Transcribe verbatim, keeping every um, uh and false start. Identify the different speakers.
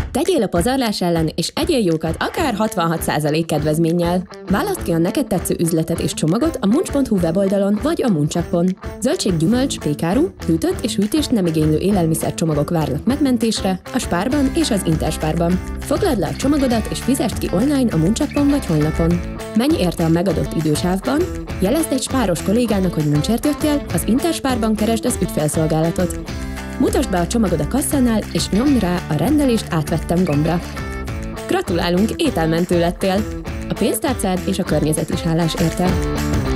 Speaker 1: Tegyél a pazarlás ellen, és egyél jókat akár hatvanhat százalék kedvezménnyel. Válaszd ki a neked tetsző üzletet és csomagot a muncs pont hu weboldalon vagy a Muncsappon. Zöldség, gyümölcs, pékáru, hűtött és hűtést nem igénylő élelmiszercsomagok várnak megmentésre a Spárban és az Interspárban. Foglald le a csomagodat és fizest ki online a Muncsappon vagy honlapon. Menj érte a megadott idősávban, jelezd egy spáros kollégának, hogy muncsért jöttél, az Interspárban keresd az ügyfélszolgálatot. Mutasd be a csomagod a kasszánál, és nyomd rá a rendelést átvettem gombra. Gratulálunk, ételmentő lettél! A pénztárcád és a környezet is hálás érte.